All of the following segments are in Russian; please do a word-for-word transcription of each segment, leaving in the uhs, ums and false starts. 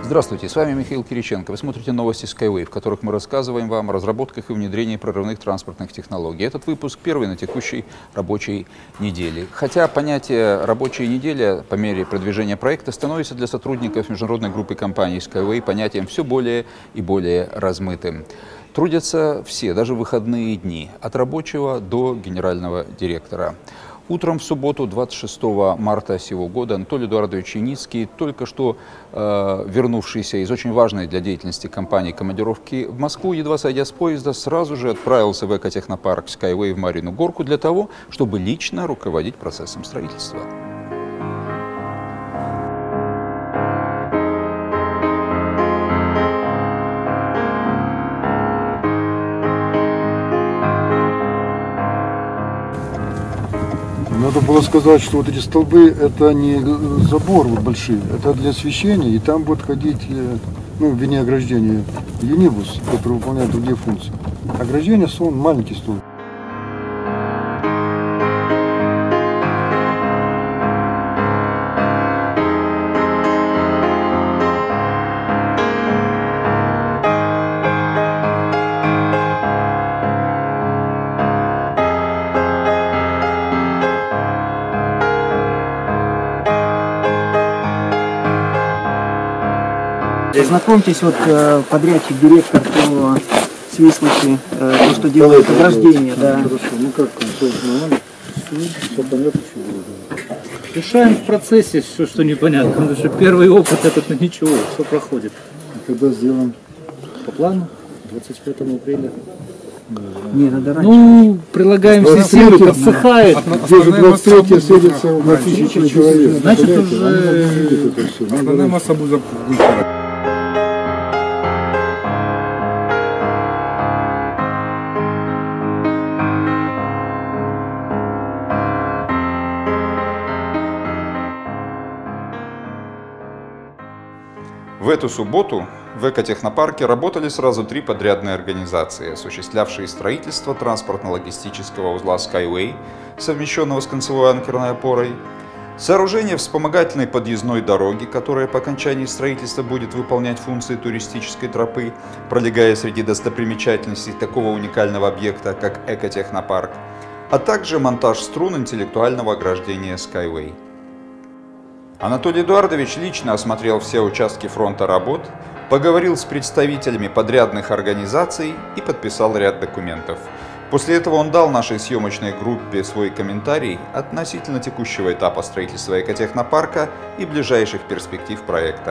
Здравствуйте, с вами Михаил Кириченко. Вы смотрите новости Skyway, в которых мы рассказываем вам о разработках и внедрении прорывных транспортных технологий. Этот выпуск первый на текущей рабочей неделе. Хотя понятие «рабочая неделя» по мере продвижения проекта становится для сотрудников международной группы компаний Skyway понятием все более и более размытым. Трудятся все, даже в выходные дни, от рабочего до генерального директора. Утром в субботу, двадцать шестого марта сего года, Анатолий Эдуардович Яницкий, только что э, вернувшийся из очень важной для деятельности компании командировки в Москву, едва сойдя с поезда, сразу же отправился в экотехнопарк Skyway в Марьину Горку для того, чтобы лично руководить процессом строительства. Надо было сказать, что вот эти столбы — это не забор вот большие, это для освещения, и там будет ходить, ну, вернее, ограждение, юнибус, который выполняет другие функции. Ограждение — он маленький столб. Знакомьтесь, вот подрядчик, директор по Свислочи, то, что делает ограждение, да. Хорошо, ну как, нормально? Все понятно, что было. Решаем в процессе все, что непонятно, потому что первый опыт этот, ну ничего, все проходит. И когда сделаем? По плану, двадцать пятого апреля. Не, надо раньше. Ну, прилагаем все силы, подсыхает. Где же двадцать третье садится на тысячу человек? Значит, уже... Основная масса будет. В эту субботу в экотехнопарке работали сразу три подрядные организации, осуществлявшие строительство транспортно-логистического узла Skyway, совмещенного с концевой анкерной опорой, сооружение вспомогательной подъездной дороги, которая по окончании строительства будет выполнять функции туристической тропы, пролегая среди достопримечательностей такого уникального объекта, как экотехнопарк, а также монтаж струн интеллектуального ограждения Skyway. Анатолий Эдуардович лично осмотрел все участки фронта работ, поговорил с представителями подрядных организаций и подписал ряд документов. После этого он дал нашей съемочной группе свой комментарий относительно текущего этапа строительства экотехнопарка и ближайших перспектив проекта.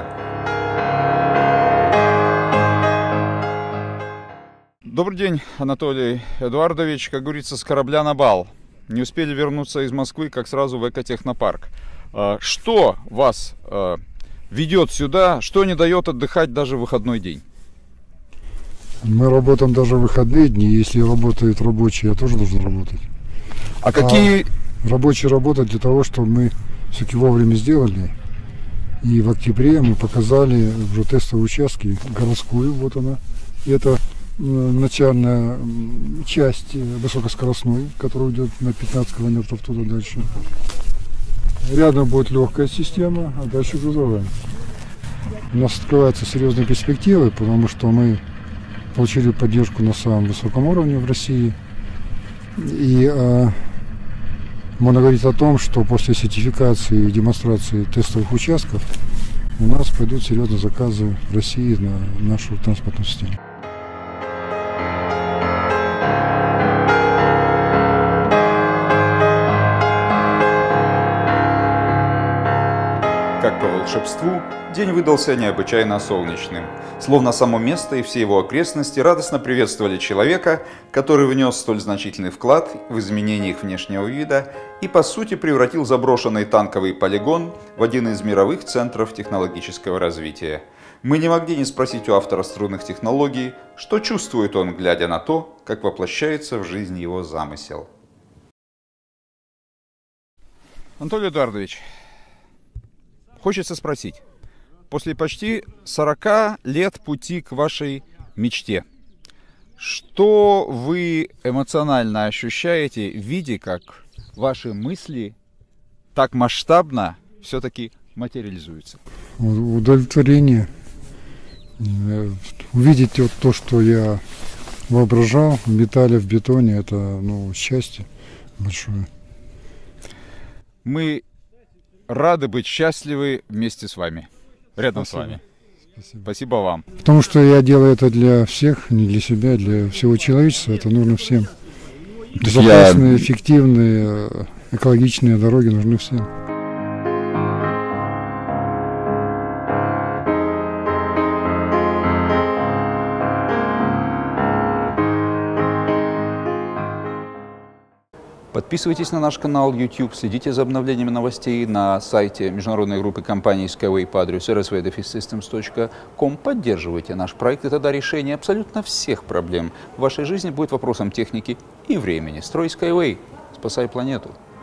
Добрый день, Анатолий Эдуардович. Как говорится, с корабля на бал. Не успели вернуться из Москвы, как сразу в экотехнопарк. Что вас э, ведет сюда, что не дает отдыхать даже в выходной день? Мы работаем даже в выходные дни. Если работают рабочие, я тоже должен работать. А, а какие... Рабочие работают для того, чтобы мы все-таки вовремя сделали. И в октябре мы показали уже тестовые участки, городскую, вот она. И это начальная часть высокоскоростной, которая идет на пятнадцать километров туда дальше. Рядом будет легкая система, а дальше грузовая. У нас открываются серьезные перспективы, потому что мы получили поддержку на самом высоком уровне в России. И э, можно говорить о том, что после сертификации и демонстрации тестовых участков у нас пойдут серьезные заказы в России на нашу транспортную систему. Как по волшебству, день выдался необычайно солнечным. Словно само место и все его окрестности радостно приветствовали человека, который внес столь значительный вклад в изменение их внешнего вида и, по сути, превратил заброшенный танковый полигон в один из мировых центров технологического развития. Мы не могли не спросить у автора струнных технологий, что чувствует он, глядя на то, как воплощается в жизнь его замысел. Анатолий Эдуардович, хочется спросить, после почти сорока лет пути к вашей мечте, что вы эмоционально ощущаете, видя, как ваши мысли так масштабно все-таки материализуются? Удовлетворение. Э, Увидеть вот то, что я воображал в металле, в бетоне, это, ну, счастье большое. Мы рады быть счастливы вместе с вами, рядом Спасибо. с вами. Спасибо. Спасибо вам. Потому что я делаю это для всех, не для себя, для всего человечества. Это нужно всем. Безопасные, эффективные, экологичные дороги нужны всем. Подписывайтесь на наш канал YouTube, следите за обновлениями новостей на сайте международной группы компаний Skyway по адресу эр эс ви дефис системс точка ком. Поддерживайте наш проект, и тогда решение абсолютно всех проблем в вашей жизни будет вопросом техники и времени. Строй Skyway, спасай планету.